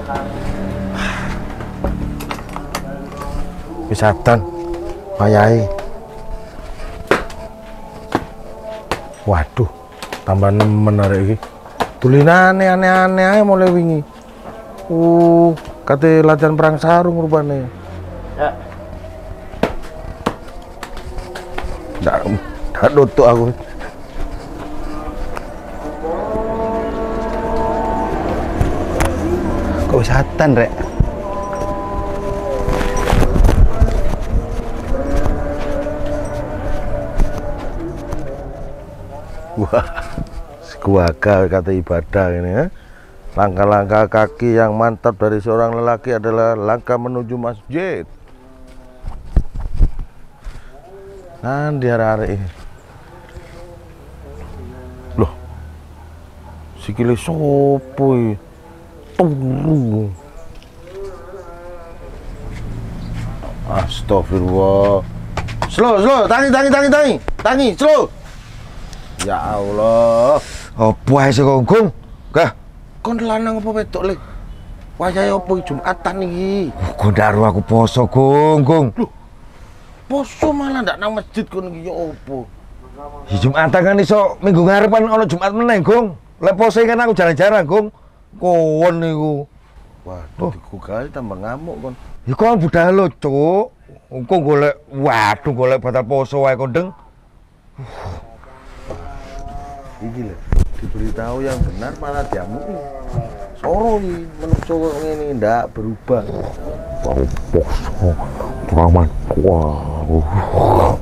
Wisatan, mayai. Waduh, tambah nemen arek iki. Tulinane aneh-aneh ae mulai wingi. Kate latihan perang sarung rupane. Ya. Ndak nutuk aku. Kok wisatan, Rek? Wah, sekuaga kata ibadah ini ya. Langkah-langkah kaki yang mantap dari seorang lelaki adalah langkah menuju masjid. Nah, di hari-hari ini. Loh, sikile sopo iki? Turu. Astagfirullah. Slow, tangi, slow. Ya Allah. Apa ae sing kongkong? Kah, Kon lanang apa wedok, Le? Wayahe apa iki Jumatan iki? kok ndaru aku poso, Gong. Loh, poso malah ndak nang masjid kon iki ya opo? Ya Jumatan kan iso minggu ngarepan ana Jumat meneh, Gong. Lek poso kan aku jalan-jalan, Gong. Kowon niku. Waduh, digugali tambah ngamuk kon. Ya kon budal lo, Cuk. Kok golek batal poso wae kondeng. Iki lho, diberitahu yang benar malah diamuki. Soro iki menungso kok ngene ndak berubah. Poso. Raman. Wah.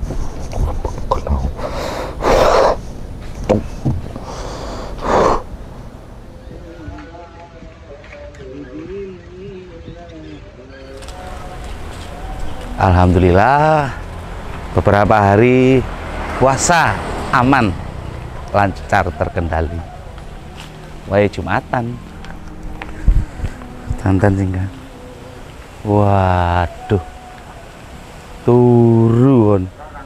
Alhamdulillah, beberapa hari puasa aman, lancar terkendali. Wae Jumatan, tantan singkat. Waduh, turun.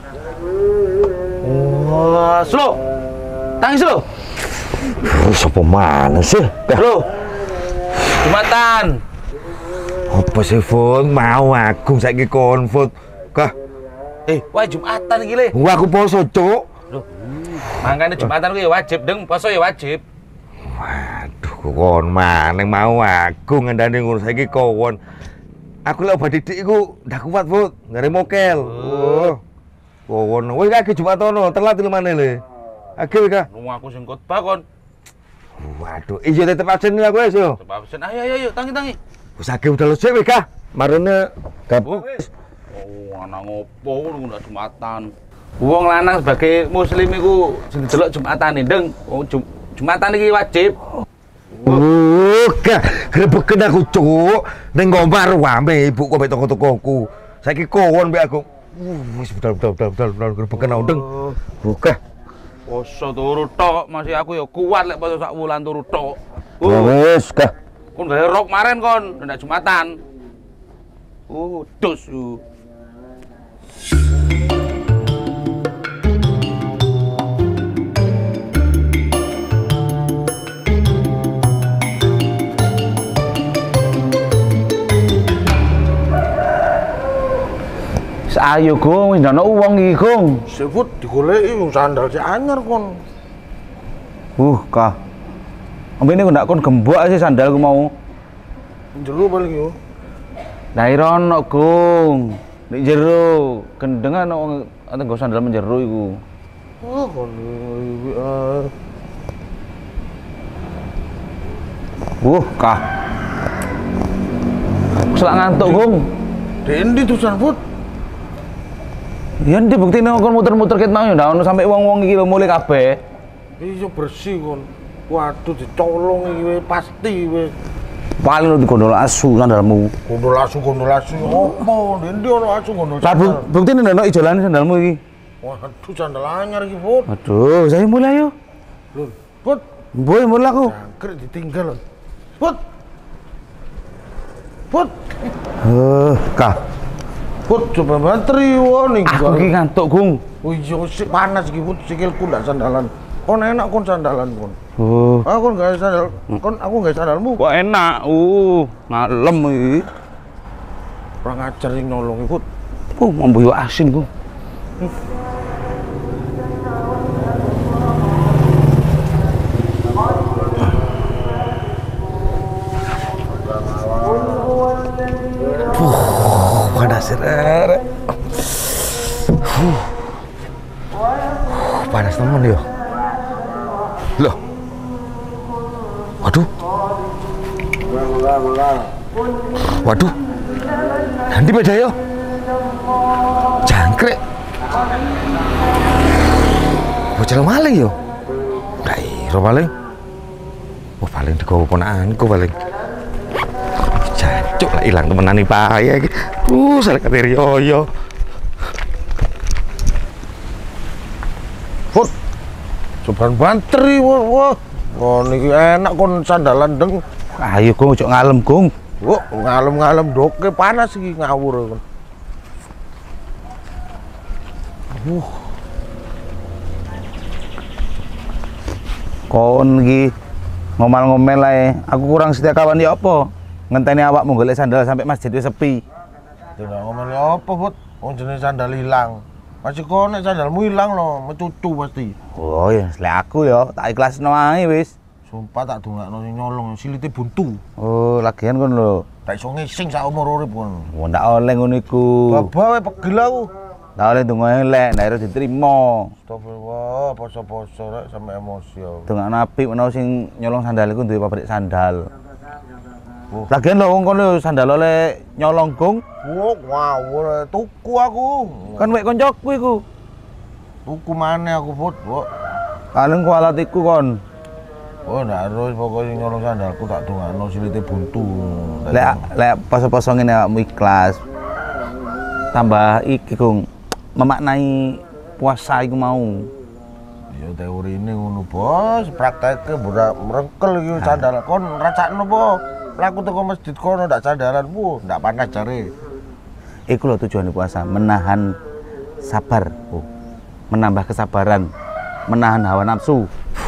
Wah, slow, tangi slow. Sopo mana sih? Slow, Jumatan. Apa sih, Fon? Mau aku saiki konfut. Kah, Wah Jumatan iki le. wah aku poso, Cuk. Loh, makanya Jumatan kuwi wajib, Deng. Poso ya wajib. Waduh, kon maneng mau aku ngandani ngono saiki kowon. Aku lek obat didik iku ndak kuat, Fut. Ngare mokel. Kowon. Wis kaki Jumatono, telat lu maneh le. Age wis ka. Nunggu aku sing khotbah kon. Waduh, iya tetep absen aku wis yo. Sebab sen ayo tangi. Wis age udah lho wis ka. Marune gabung wis. Oh, anak ngopo ngono ndak Jumatan. Wong lanang sebagai muslim iku sing delok Jumatan ndeng. Wong Jumatan iki wajib. Gak grebeken aku, Cuk. Ning ngombar wame ibu kok mbek toko-tokoku. Saiki kowon mbek aku. Wis budal grebeken ndeng. Buka. Poso turu tok, masih aku ya kuat lek poso sak wulan turu tok. Wis ka. Kon gawe rok maren kon, ndak Jumatan. Dus. Ayo Gong, wis ndono wong iki Gong. Seafood digoleki wong sandal sik anyar kon. Kah. Ambene kok ndak kon gembok sih sandalku mau. Jero paling yo. Lah irono Gong. Nek jero gendengan ana nggo sandal menjero iku. Oh, kon iki Kah. Selak ngantuk Gong. Dendi tusan Food. Ya ndi buktine kon muter-muter ket mau ndak ono sampe wong-wong iki lho mulih kabeh. Iya bersih kon. Waduh dicolong iki wis pasti wis. Paling lu gondol asu sandalmu. Gondol asu opo? Dendi ono asu gondol. Lah buktine ndak ono ijolan sandalmu iki. Waduh sandal anyar iki, Food. Aduh, saya mulai yo. Lho, Food. Boy mulai aku. Jangkrik ditinggal lho. Food. Food. Kah. Food coba bantri wong ning. Aku iki ngantuk, Gung. Oh iya sik panas iki, Food. Sikilku ndak sandalan. Kon enak kon sandalan kon. Oh. Aku nggak sandal, kon aku nggak sandalmu. Kok enak. Ngalem iki. Kurang ajar sing nolong ikut. Mambu yo asin ku. Panas rek. Panas temen yo. Loh. Waduh. Waduh. Nanti beda yo. Jangkrik. Bocah maling yo. Dairo paling. Wah paling digowo ponakanku paling. Jancuk lah ilang temenan iki bahaya iki. Salah kate Rioyo. Fut. Coban banteri wah. Kon iki enak kon sandalan deng. Ayo Gung, ojo ngalem Gung. Kok ngalem-ngalem doke panas iki ngawur kon. Kon iki ngomel-ngomel ae. Aku kurang setia kawan ya apa? Ngenteni awakmu golek sandal sampai masjid wis sepi. Tidak ngomel apa, Bud? Wong jenenge sandal hilang. Masih kok nek sandalmu hilang lho, mecucu pasti. Oh ya, lek aku ya tak ikhlasno ae wis. Sumpah tak dongakno sing nyolong, silite buntu. Oh, lagian kon lho. Tak iso ngising sak umur urip kon. Oh, ndak oleh ngono iku. Baba wae pegel aku. Ndak oleh donga elek, ndak ero diterima. Astagfirullah, poso-poso rek sampe emosi aku. Dongakno apik menawa sing nyolong sandal iku duwe pabrik sandal. Lagian lho wong kono sandal oleh nyolong Gung. Ngawur tuku aku. Kan wek koncoku iku. Tuku maneh aku, Bud. Paling kualat iku kon. Oh, ndak harus pokoknya nyolong sandalku tak dongakno silite buntu. Lek poso-poso ngene awakmu ikhlas. Tambah iki Gung, memaknai puasa iku mau. Ya teorine ngono, Bos. Prakteke burak merengkel iki sandal. Kon rasakno apa? Laku teko masjid kono ndak sandalan, ndak panas jare. Iku lho tujuan puasa, menahan sabar, menambah kesabaran, menahan hawa nafsu.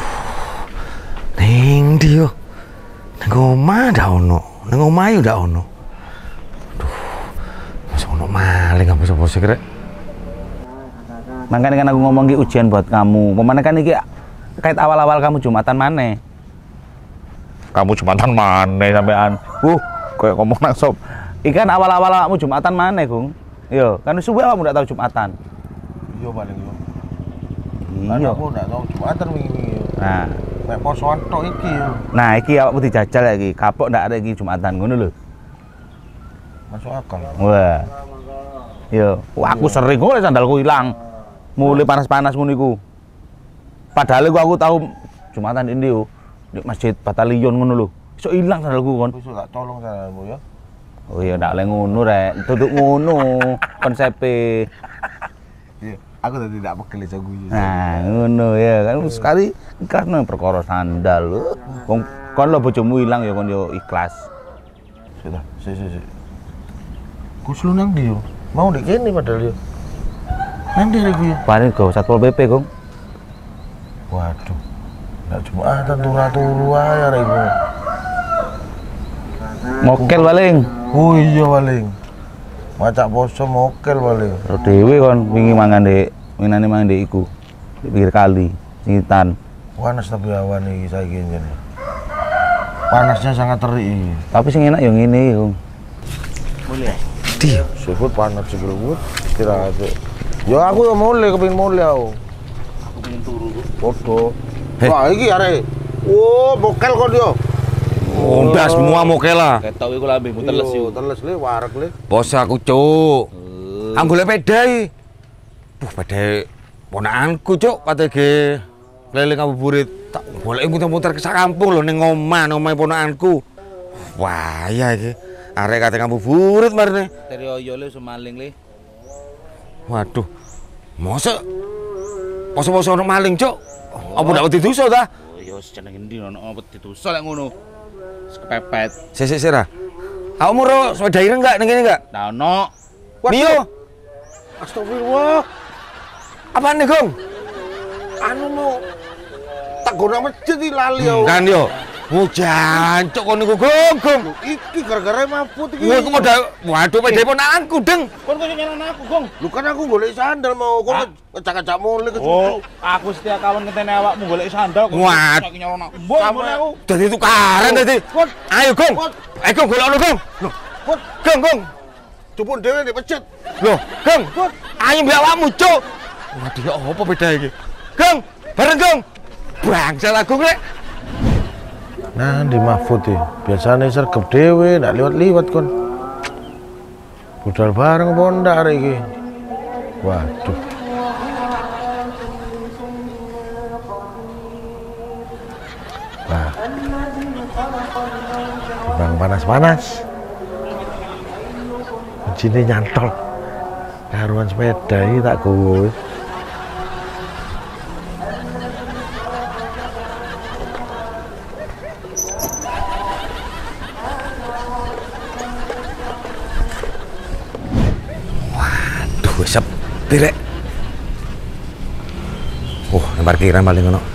Ning ndi yo? Nang omah ndak ono. Nang omah yo ndak ono. Duh. Masuk ono maling apa sapa sih rek? Makanya kan aku ngomong ki ujian buat kamu. Pemane kan iki kait awal-awal kamu Jumatan maneh. Kamu Jumatan maneh sampean. Kayak ngomong nang sop. Ikan awal-awal awakmu Jumatan maneh, Gung. Iya, kan suwe awakmu ndak tahu Jumatan. Iya paling yo. Iya. Aku ndak tahu Jumatan wingi. Nah, mek posoan tok iki yo. nah iki awakmu dijajal iki. Kapok ndak ada iki Jumatan ngono lho. Masuk akal. Wah. Iya, aku sering kok sandalku ilang. Mulai panas-panas ngono iku. Padahal aku tahu Jumatan ini yo di masjid batalion ngono lho. Iso ilang sandalku kon. Besok tak tolong sandalmu ya. Oh iya ndak oleh ngono rek. Duduk ngono konsepe. Iya, aku tadi tidak pegel iso guyu. Nah, ngono ya kan sekali karena perkara sandal lho. Wong kon lho bojomu ilang ya kon yo ikhlas. Sudah, si. Gus lu nang ndi yo? Mau ndek kene padahal yo. Nang ndi rek yo? Paling go Satpol PP, Gong. Waduh. Ndak Jumatan turu-turu ae rek iku. Mokel paling. Oh iya paling. Macak poso mokel paling. Terus dhewe kon wingi mangan ndek winane mangan ndek iku. Di pinggir kali, Singitan. Panas tapi awan iki saiki njene. Panasnya sangat terik iki. Tapi sing enak yo ngene iki, Gong. Mulai. Dia. Sebut panas sikil gut. Istirahat. Yo aku yo mulai kepengin mulai aku. Aku pengen turu. Podo. Heh. Wah iki arek. Oh, mokel kok yo. Udah semua mokel lah. Ketok iku lambemu teles yo. Teles le wareg le. Bos aku cuk. Aku golek peda iki. Peda ponakanku cuk katege keliling ngabuburit. Tak golek muter-muter ke sak kampung lho ning omah, nang omahe ponakanku. Wah, ya iki. Arek kate ngabuburit marene. Rioyo le semaling le. Waduh. Mosok poso-poso ono maling cuk. Apa ndak wedi dosa ta? Oh ya jeneng endi ono wedi dosa lek ngono. Kepepet. Sik ra. Awakmu ro sepeda ireng enggak ning kene enggak? Nah ono. Mio. Astagfirullah. Apaan nih, Gong? Anu mau gono masjid iki lali yo. Kan yo. Oh jancuk kon niku Gong. Iki gara-gara mabut iki. Wah, aku modal. Waduh, pede pun aku, Deng. Kon kok nyalahno aku, Gong. Lu kan aku golek sandal mau kok ngecak-ngecak mulai ke Oh, aku setia kawan ngenteni awakmu golek sandal kok. Wah. Saiki nyalahno aku. Mbok aku. Dadi tukaran dadi. Ayo, Gong. Ayo, Gong, golekno, Gong. Loh, Gong. Cupun dhewe di masjid. Loh, Gong. Ayo mbek awakmu, Cuk. Waduh, ya apa beda iki? Gong, bareng, Gong. Bangsat aku rek. Nah, di Mahfud ya. Biasanya sergep dewe, ndak liwat-liwat kon. Budal bareng pondak hari ini. Waduh. Nah. Bang panas-panas. Kuncinya nyantol. Karuan sepeda ini tak gue. Wis sepi rek. Nang parkiran paling ngono.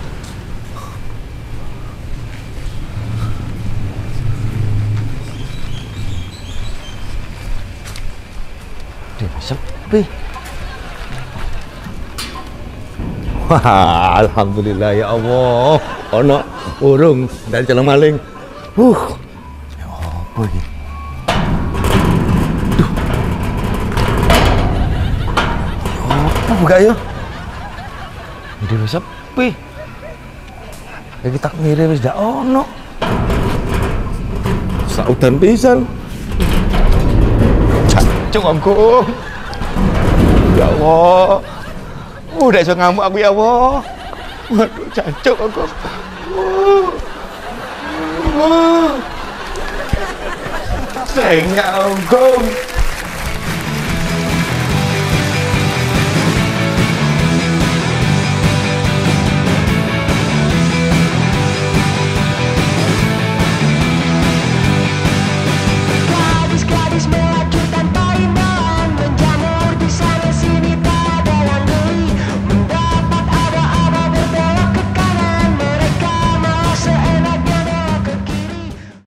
Sepi. Wah, alhamdulillah ya Allah. Ono urung dari jalan maling. Ya apa iki? Buka yuk. Udah wis sepi. Ya kita ngire wis dak ono. Saudan pisan. Jancuk aku. Ya Allah. Udah iso ngamuk aku ya Allah. Waduh, jancuk aku. Sayangnya aku.